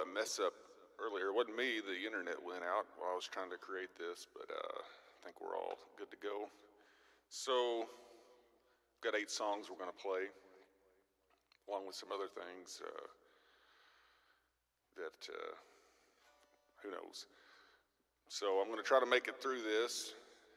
mess up earlier. It wasn't me, the internet went out while I was trying to create this, but I think we're all good to go. So, got 8 songs we're going to play, along with some other things that, who knows. So I'm going to try to make it through this.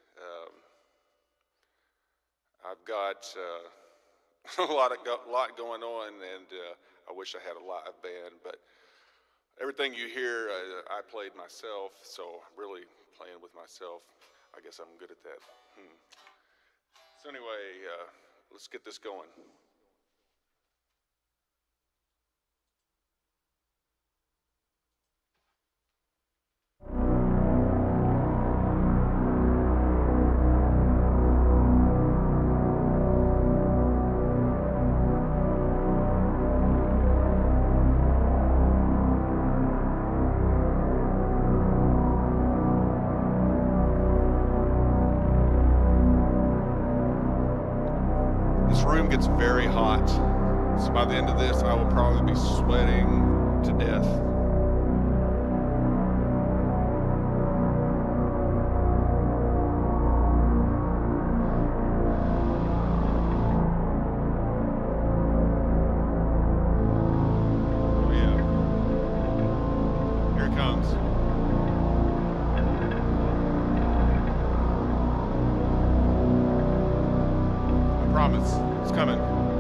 I've got a lot going on, and I wish I had a live band, but everything you hear, I played myself, so I'm really playing with myself. I guess I'm good at that. So anyway, let's get this going. Gets very hot, so by the end of this I will probably be sweating to death. Oh yeah, here it comes. I promise. It's coming.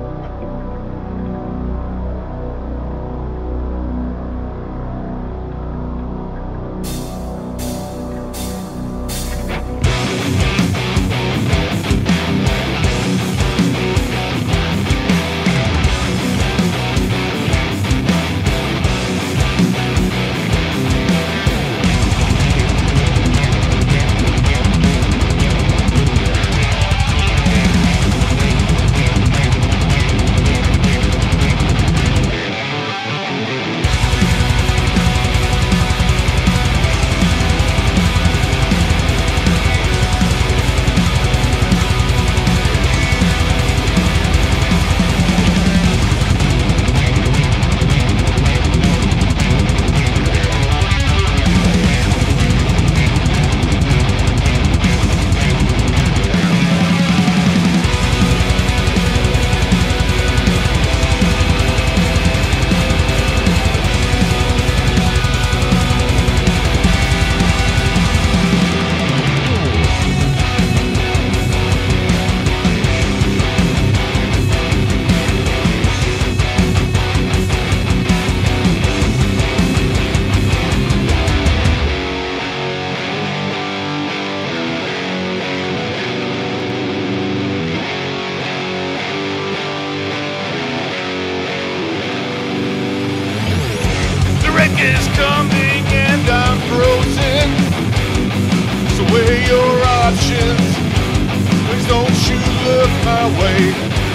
Is coming and I'm frozen. So weigh your options. Please don't you look my way.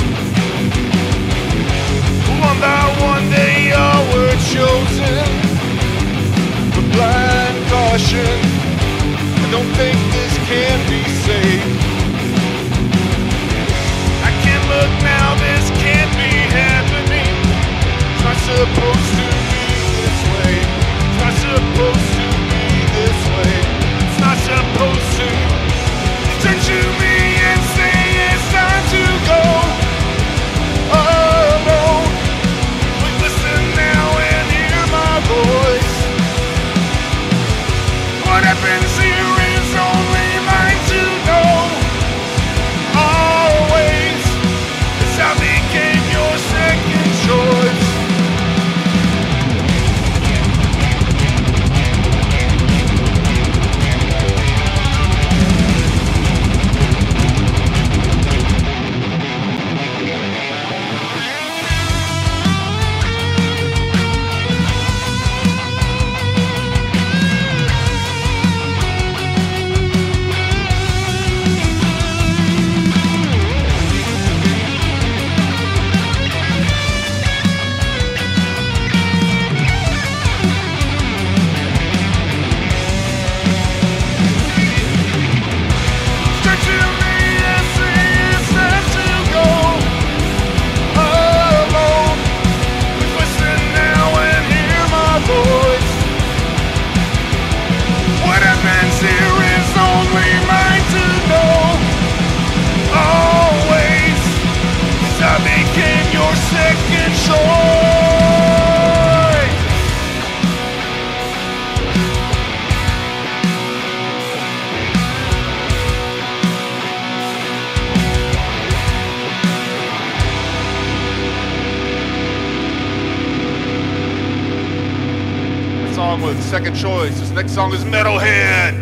One by one they all were chosen. But blind caution, I don't think this can be saved. I can't look now, this can't be happening. It's not supposed to be this way. It's not supposed to be this way. It's not supposed to. Turn to me and say it's time to go. Oh no, please listen now and hear my voice. What happens here is only mine to know. song with Second Choice. This next song is Metalhead.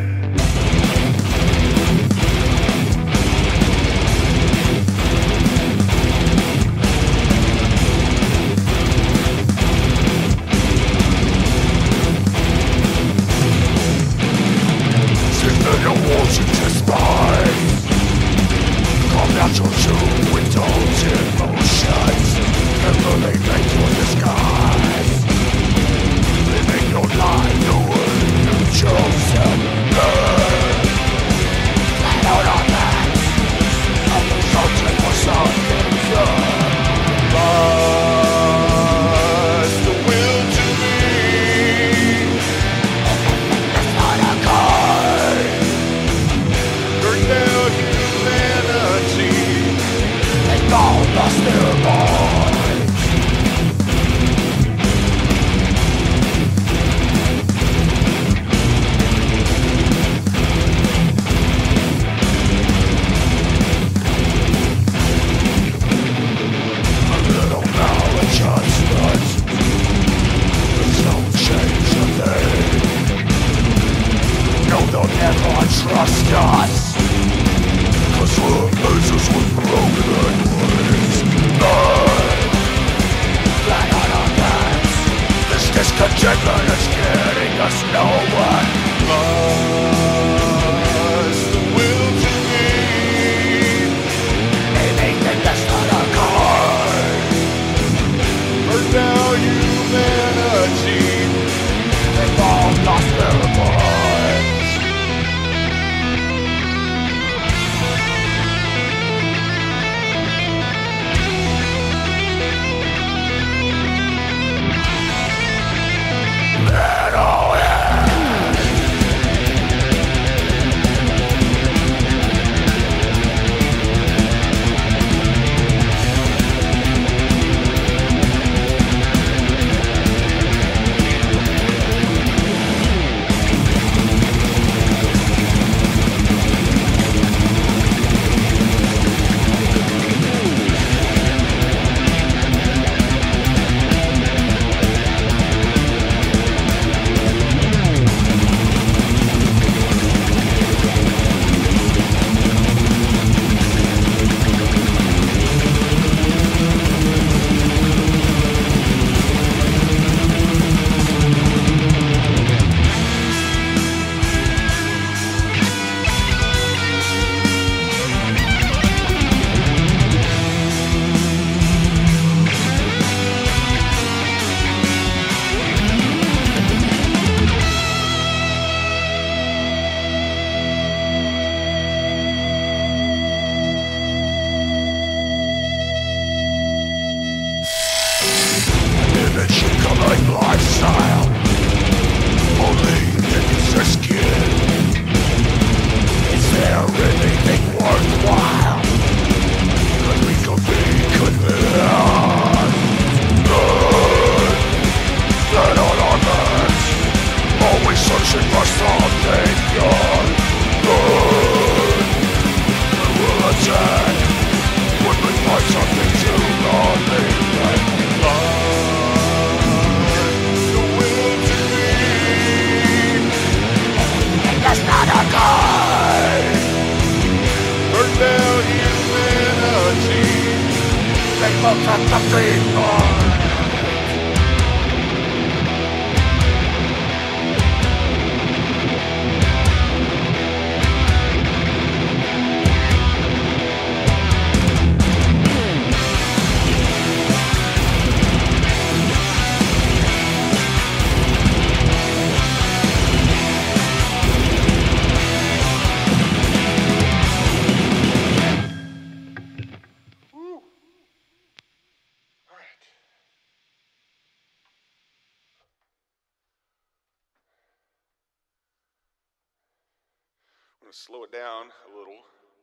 I'm going to slow it down a little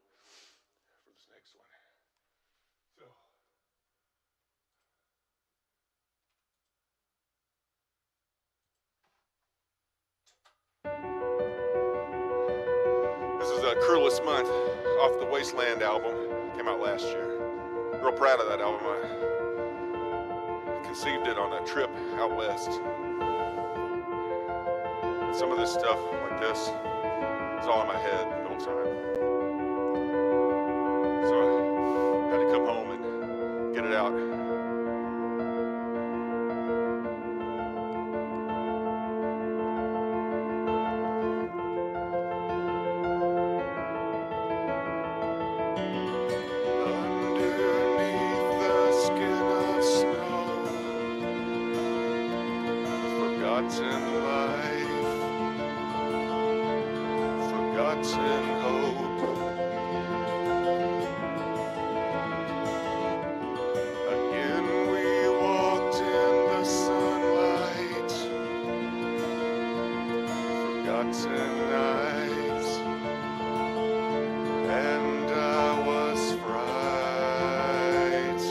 for this next one. This is Cruelest Month off the Wasteland album. Came out last year. Real proud of that album. I conceived it on a trip out west. Some of this stuff, like this, is all in my head the whole time. So I had to come home and get it out. Underneath the skin of snow, forgotten life, forgotten hope. Again we walked in the sunlight, forgotten nights, and I was frightened.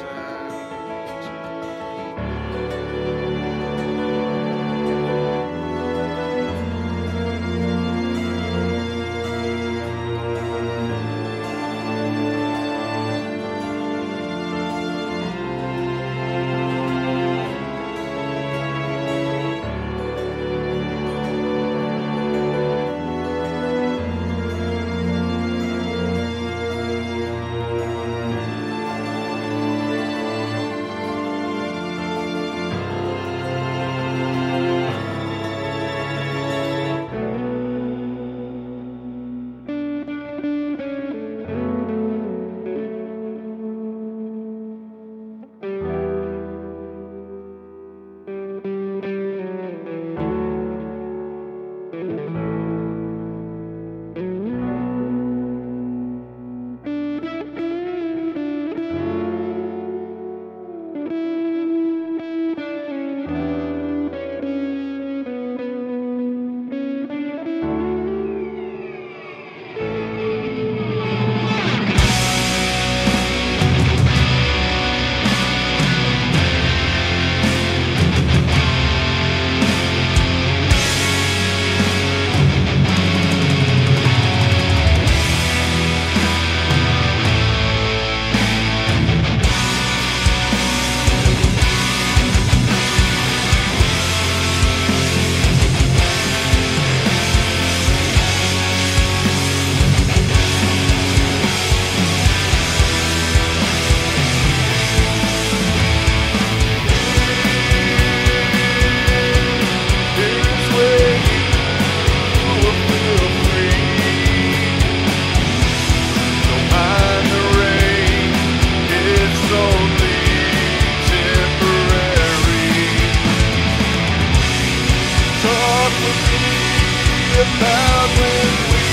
About when we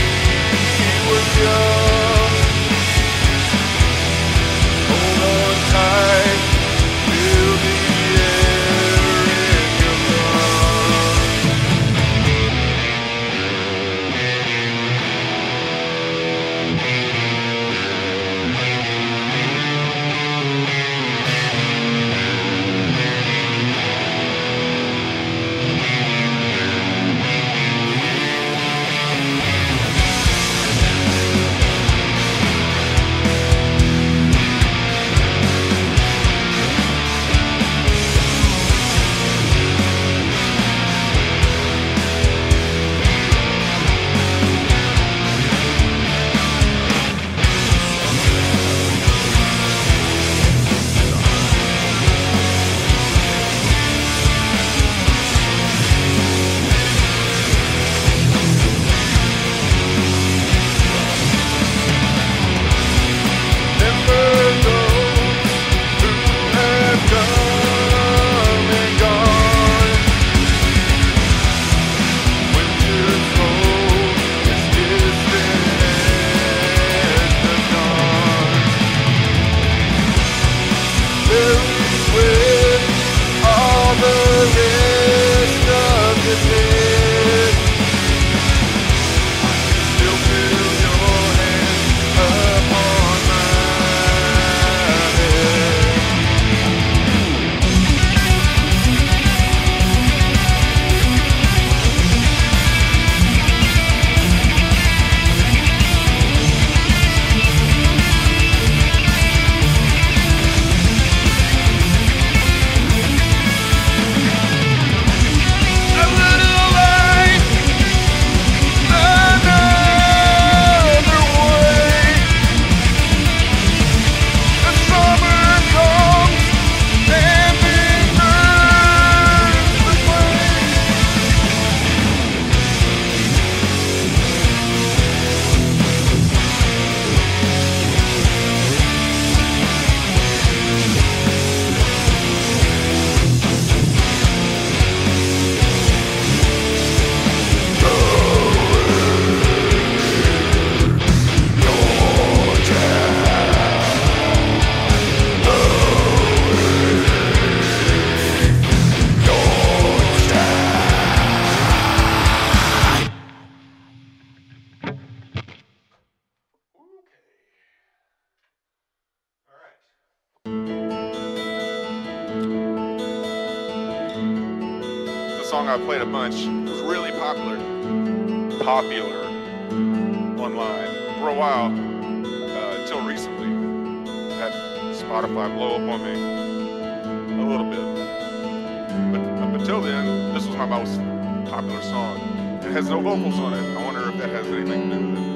were young, hold on tight, feel the air in your song I played a bunch. It was really popular online for a while, until recently. Had Spotify blow up on me a little bit. But up until then, this was my most popular song. It has no vocals on it. I wonder if that has anything to do with it.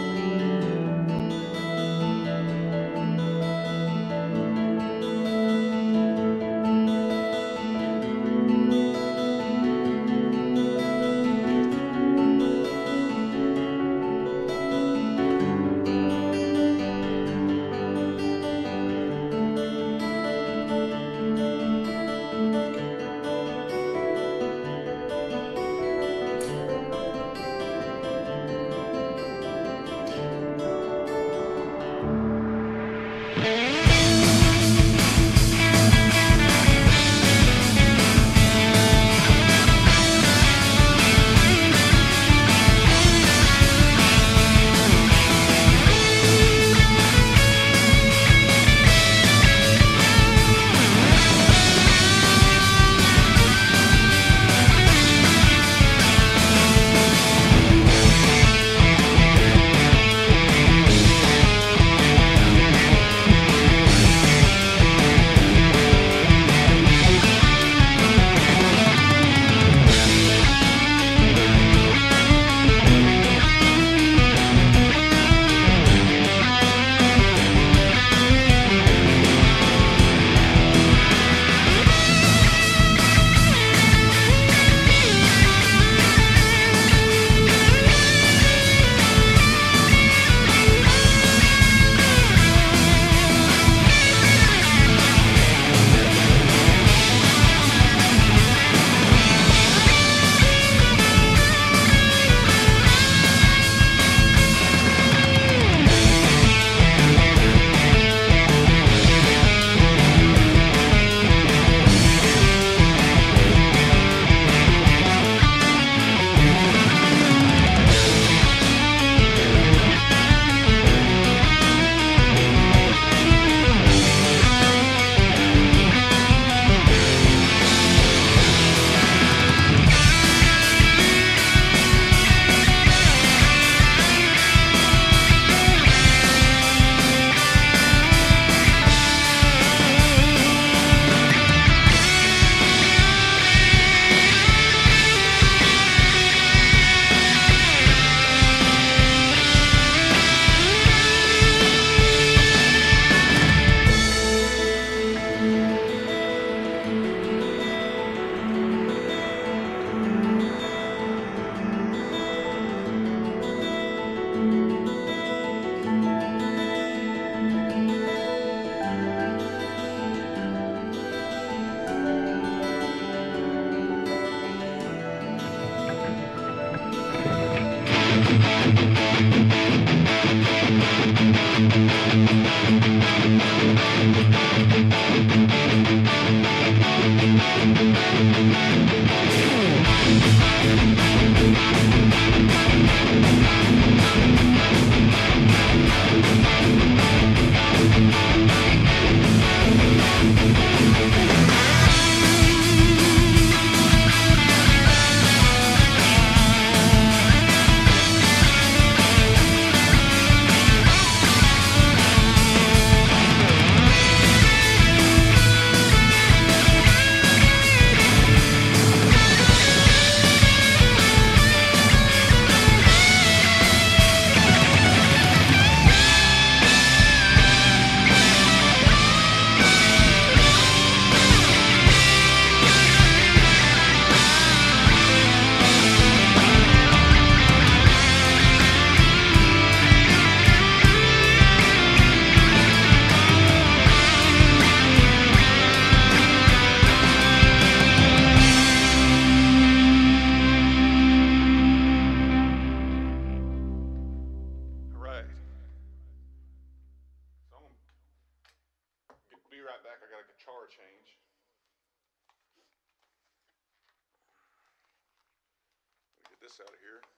Be right back. I got a guitar change. Let me get this out of here.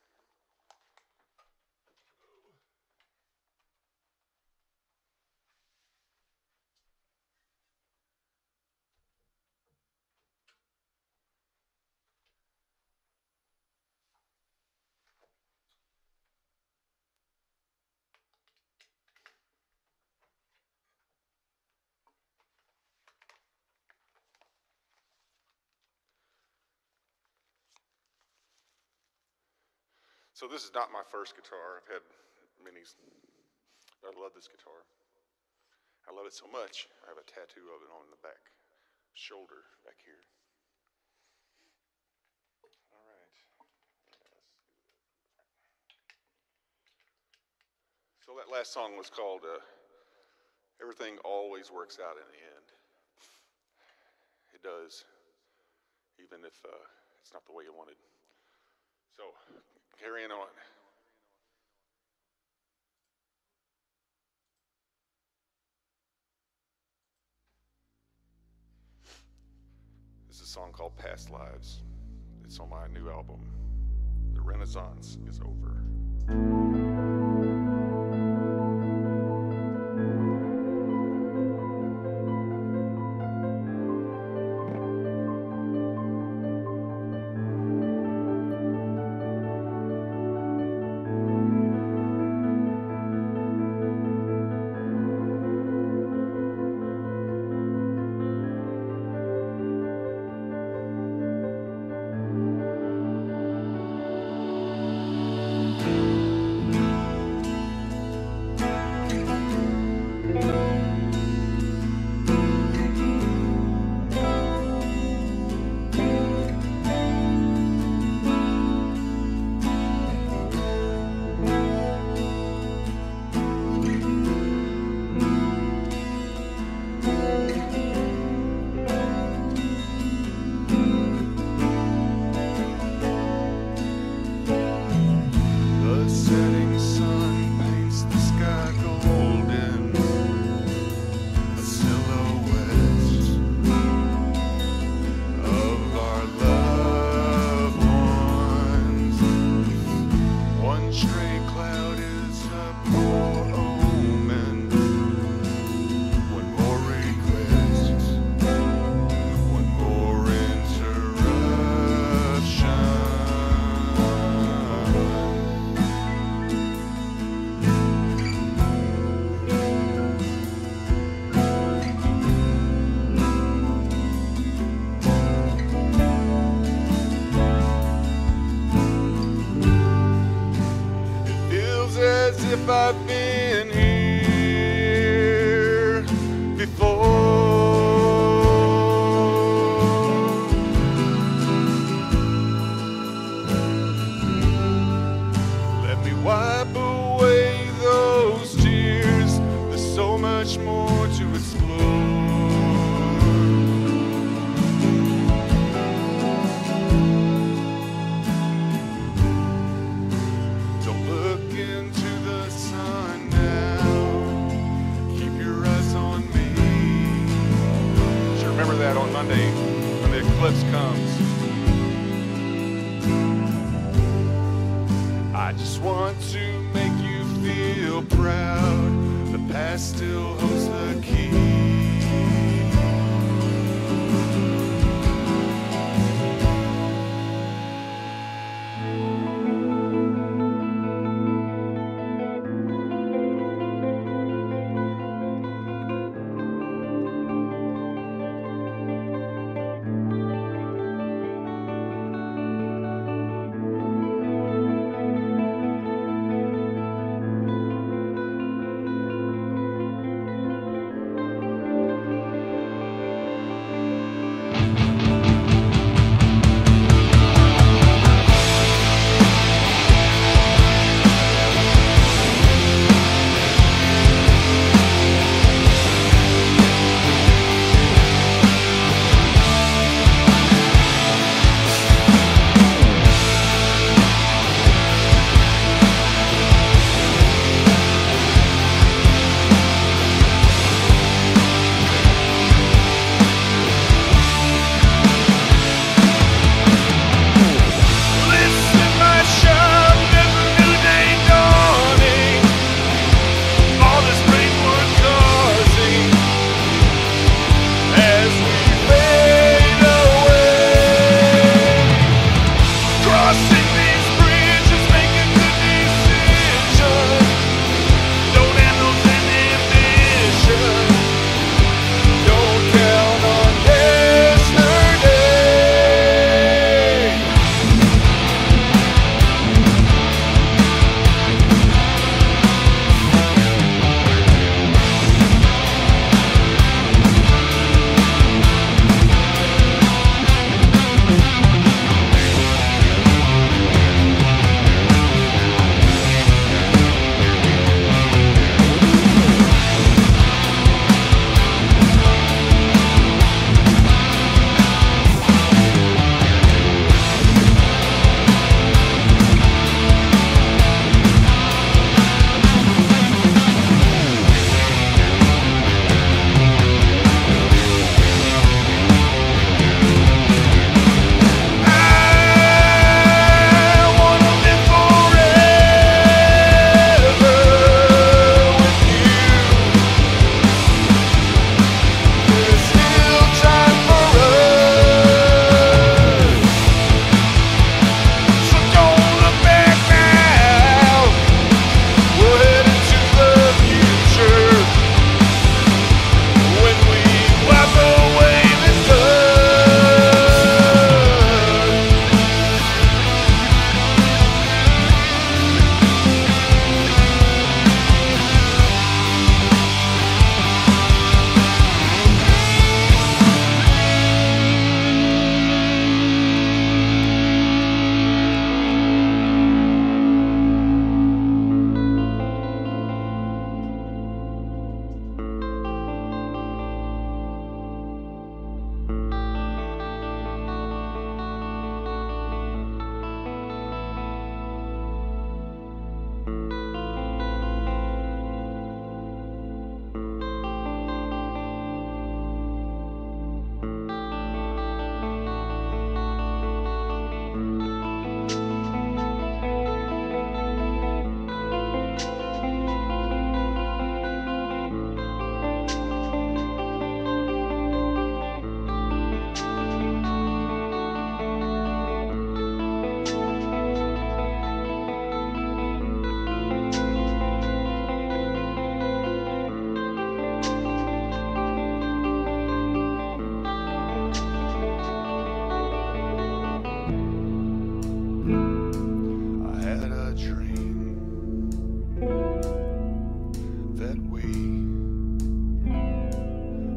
So this is not my first guitar. I've had many, but I love this guitar. I love it so much, I have a tattoo of it on the back shoulder back here. All right. So that last song was called Everything Always Works Out in the End. It does, even if it's not the way you wanted. So, carrying on. This is a song called Past Lives. It's on my new album, The Renaissance is Over. If I've been here before, let me wipe away those tears. There's so much more to explore. Don't look into the sun now. Keep your eyes on me. Should remember that on Monday when the eclipse comes. I just want to make you feel proud. The past still holds the key.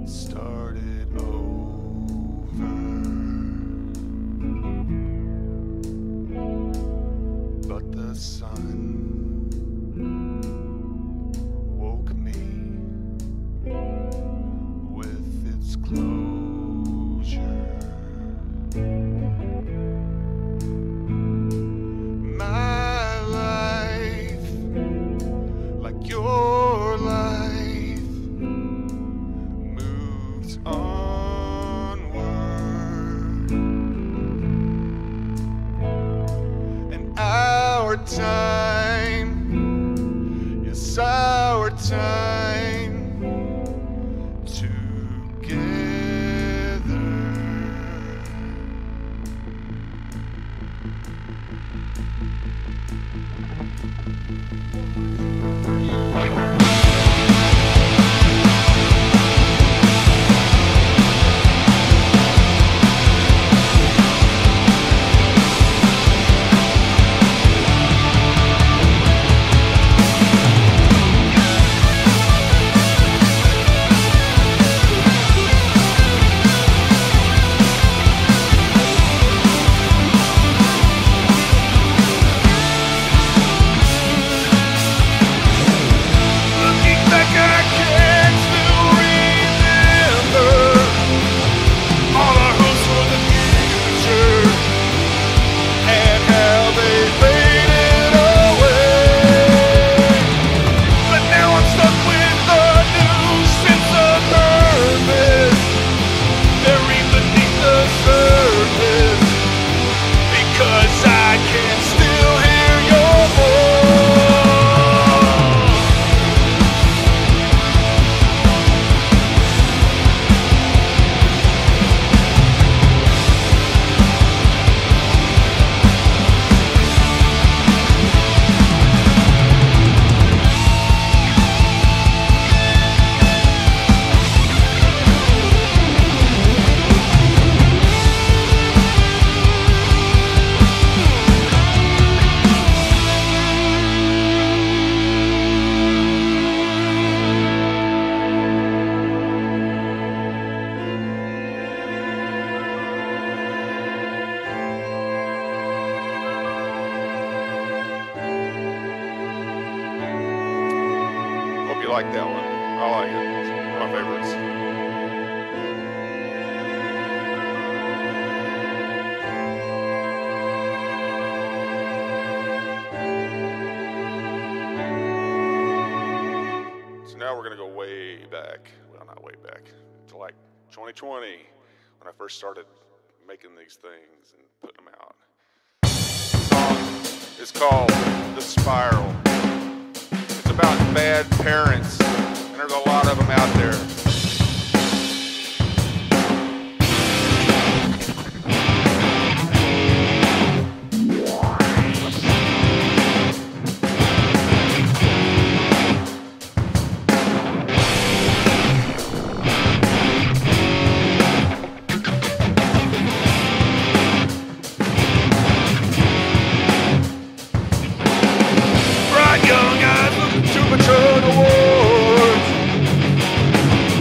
started over, but the sun woke me with its closure. My life, like your life, moves onward, and our time, yes, our time together. Hope you like that one. I like it. It's one of my favorites. So now we're going to go way back. Well, not way back. To like 2020 when I first started making these things and putting them out. The song is called The Spiral. It's about bad parents, and there's a lot of them out there. Bright young eyes looking too mature towards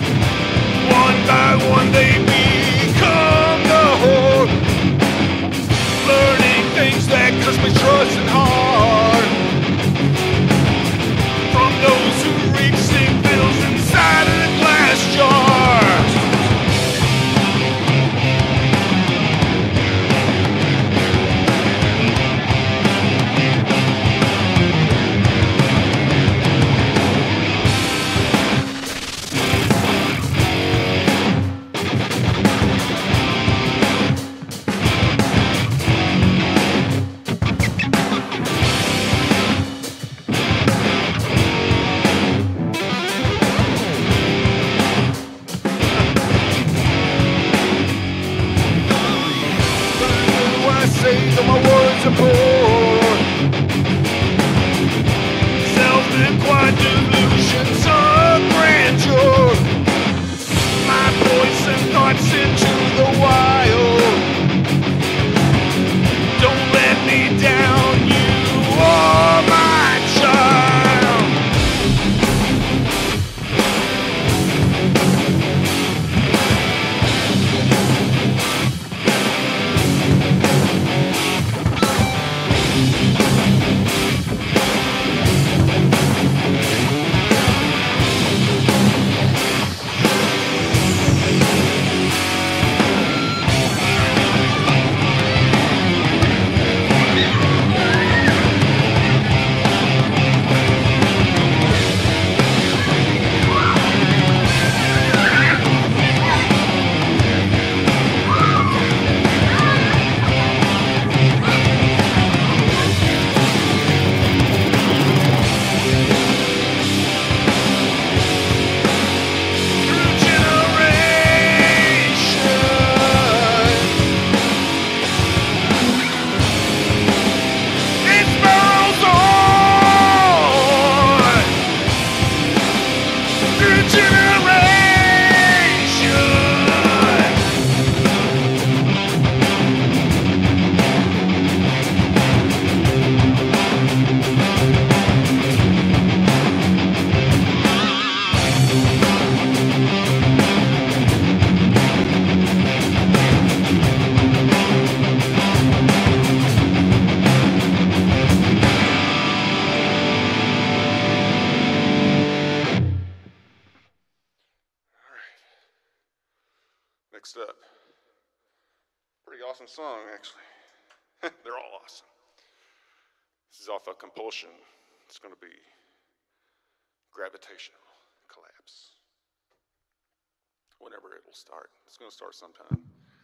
Next up, pretty awesome song, actually. They're all awesome. This is off of Compulsion. It's going to be Gravitational Collapse. Whenever it will start. It's going to start sometime.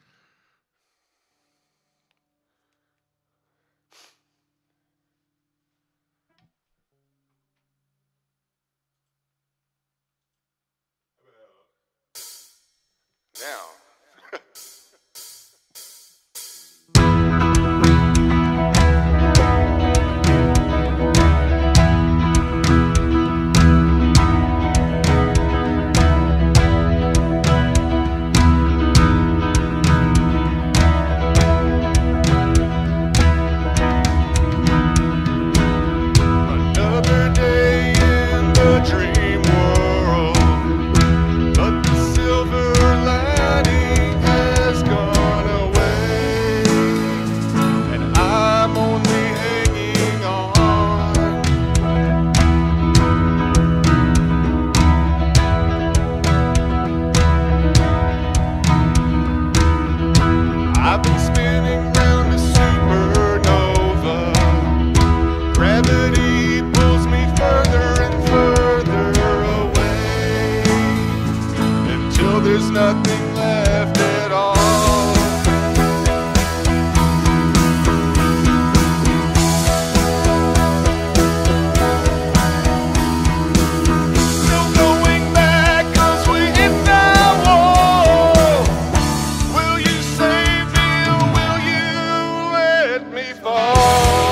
Now. Another day in the dream world, but the silver lining has gone away, and I'm only hanging on. I've been spinning round a supernova. Gravity pulls me further and further away, until there's nothing left at all. No going back, 'cause we hit that wall. Will you save me or will you let me fall?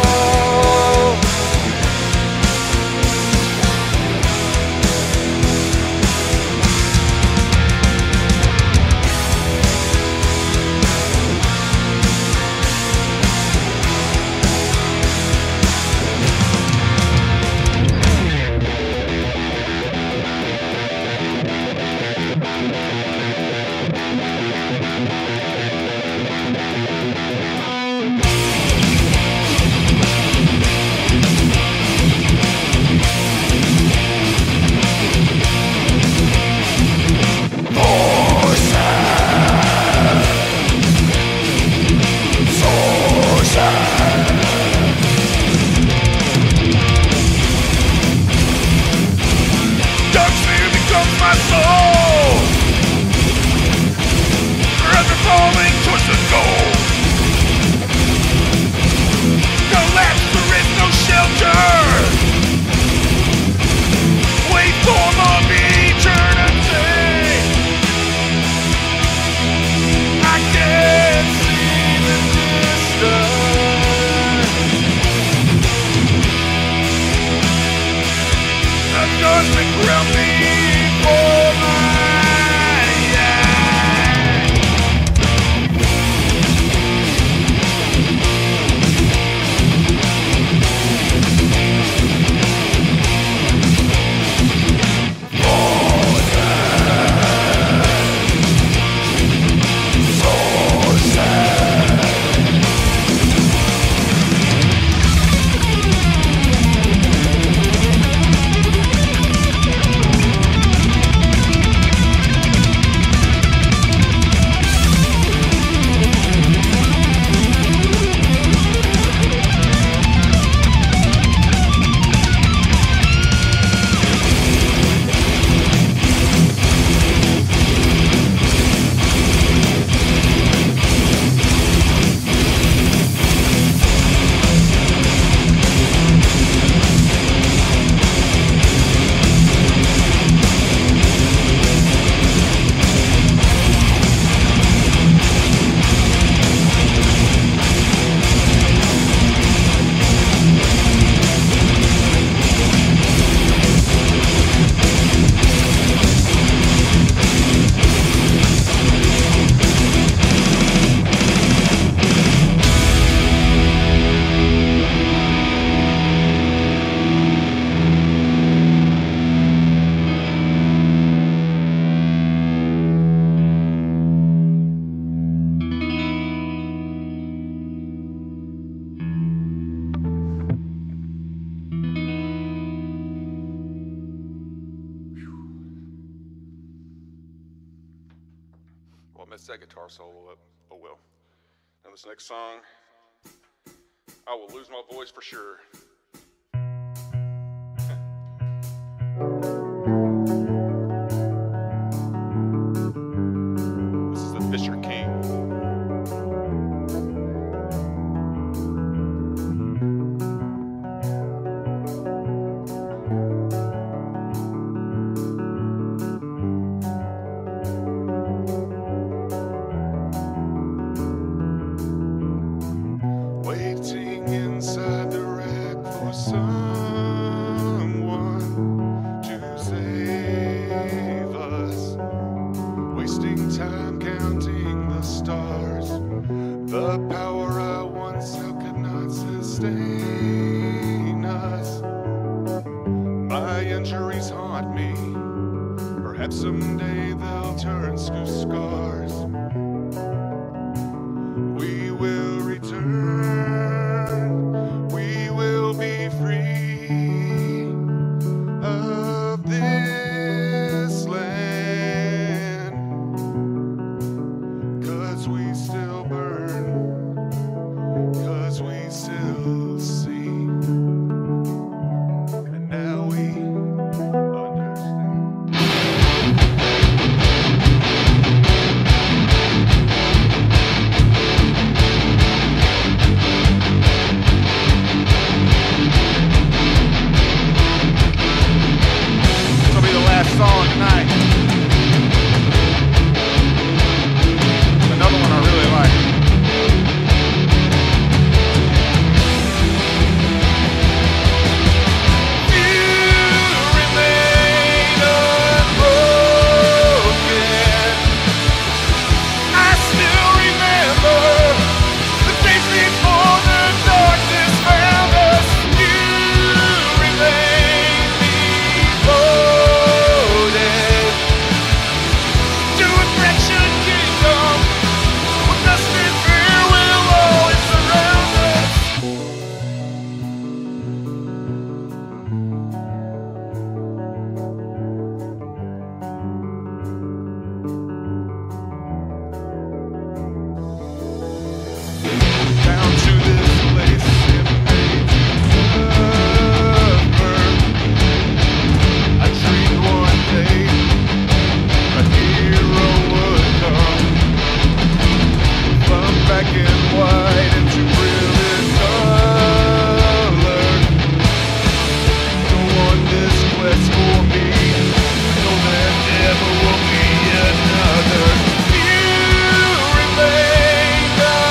Well, I messed that guitar solo up. Oh well. Now this next song, I will lose my voice for sure. This is the Fisher King. Waiting inside the wreck for someone to save us. Wasting time counting the stars. The power I once held could not sustain us. My injuries haunt me. Perhaps someday they'll turn to scars. We will return, we will be free of this land, 'cause we still burn, 'cause we still see, and now we understand. Song tonight. Another one I really like. You remain unbroken. I still remember the days before the darkness found us. You remain devoted to a fraction kingdom, with dust and fear will always surround us. Down to this place it made you suffer. I dreamed one day a hero would come from black and white into brilliant color. Go on this quest for me. I know there never will be another. You remain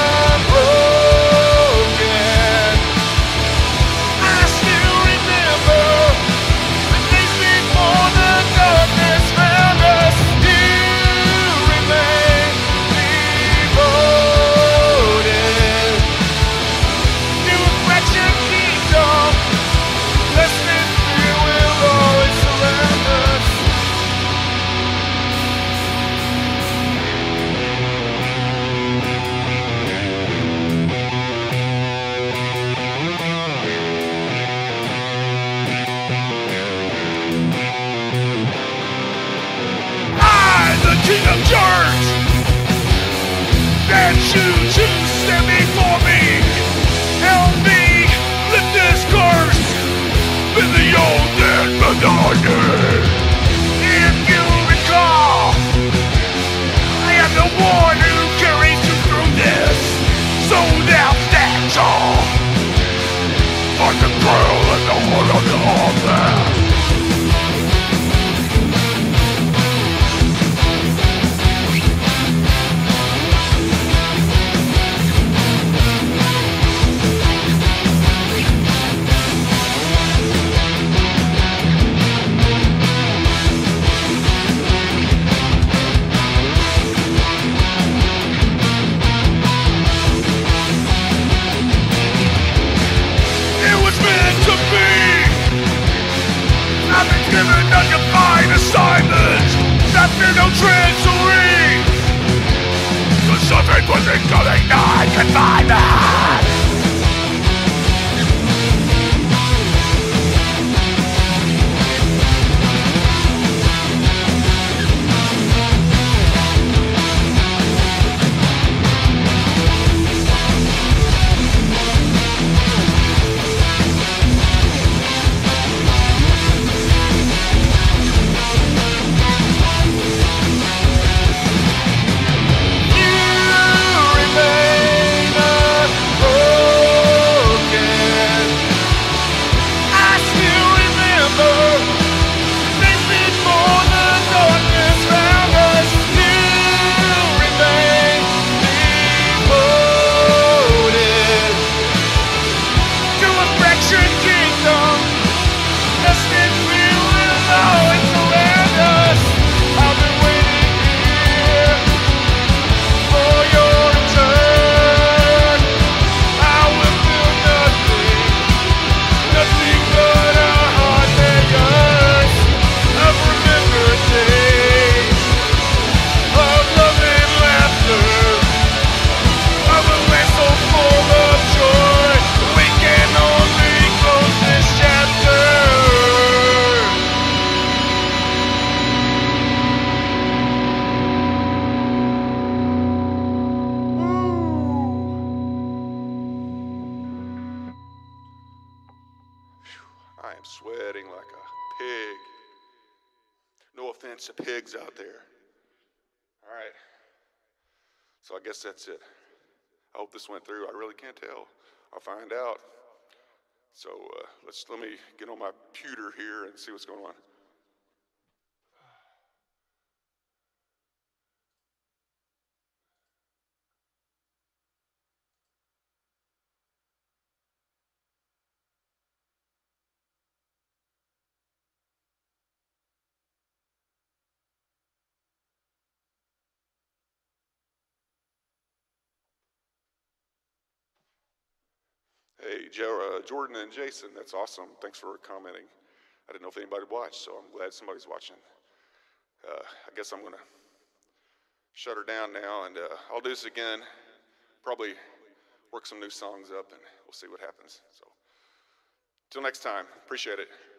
unbroken. I still remember the days before the darkness found us. You remain devoted to a fraction kingdom. Less than fear will always surround us. I, the King of Church, that you choose stand before me. Help me lift this curse with the old dead Madonna. If you recall, I am the one who carries you through this. So now stand tall on the grill and the heart of the altar. It was meant to be. I've been given a divine assignment. I fear no treachery. The serpent was incoming non-confinement. I'm sweating like a pig. No offense to pigs out there. All right. So I guess that's it. I hope this went through. I really can't tell. I'll find out. So let me get on my pewter here and see what's going on. Hey, Jordan and Jason, that's awesome. Thanks for commenting. I didn't know if anybody watched, so I'm glad somebody's watching. I guess I'm going to shut her down now, and I'll do this again. Probably work some new songs up, and we'll see what happens. So, till next time, appreciate it.